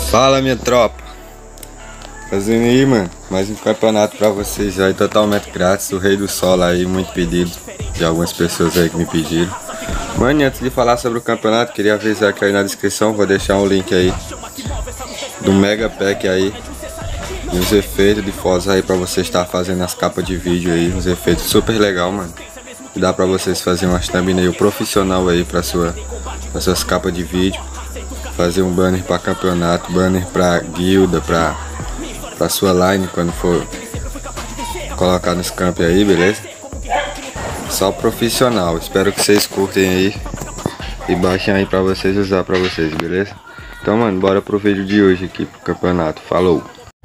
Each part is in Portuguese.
Fala, minha tropa, fazendo aí, mano, mais um campeonato pra vocês aí, totalmente grátis, o Rei do Solo aí, muito pedido de algumas pessoas aí que me pediram. Mano, antes de falar sobre o campeonato, queria avisar que aí na descrição vou deixar um link aí do Mega Pack aí, e os efeitos de fotos aí pra você estar fazendo as capas de vídeo aí, uns efeitos super legal, mano. Dá pra vocês fazerem uma thumbnail profissional aí pra suas capas de vídeo. Fazer um banner para campeonato, banner para guilda, para sua line quando for colocar nos campos aí, beleza? Só profissional. Espero que vocês curtem aí e baixem aí para vocês usar para vocês, beleza? Então, mano, bora pro vídeo de hoje aqui pro campeonato. Falou!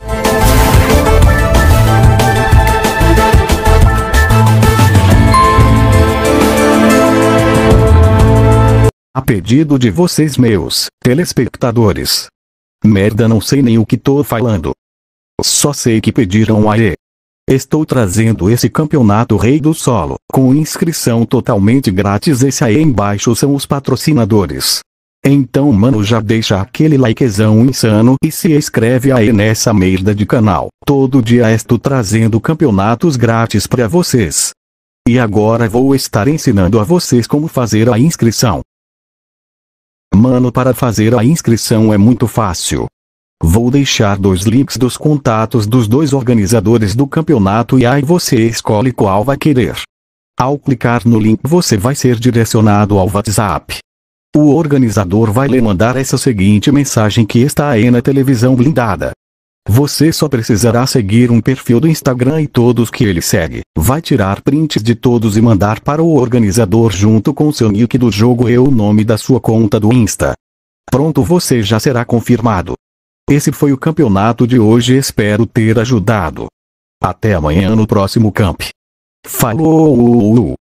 A pedido de vocês, meus telespectadores. Merda, não sei nem o que tô falando. Só sei que pediram aê. Estou trazendo esse campeonato Rei do Solo, com inscrição totalmente grátis. Esse aí embaixo são os patrocinadores. Então, mano, já deixa aquele likezão insano e se inscreve aí nessa merda de canal. Todo dia estou trazendo campeonatos grátis pra vocês. E agora vou estar ensinando a vocês como fazer a inscrição. Mano, para fazer a inscrição é muito fácil. Vou deixar dois links dos contatos dos dois organizadores do campeonato e aí você escolhe qual vai querer. Ao clicar no link você vai ser direcionado ao WhatsApp. O organizador vai lhe mandar essa seguinte mensagem que está aí na televisão blindada. Você só precisará seguir um perfil do Instagram e todos que ele segue. Vai tirar prints de todos e mandar para o organizador junto com seu nick do jogo e o nome da sua conta do Insta. Pronto, você já será confirmado. Esse foi o campeonato de hoje, espero ter ajudado. Até amanhã no próximo camp. Falou!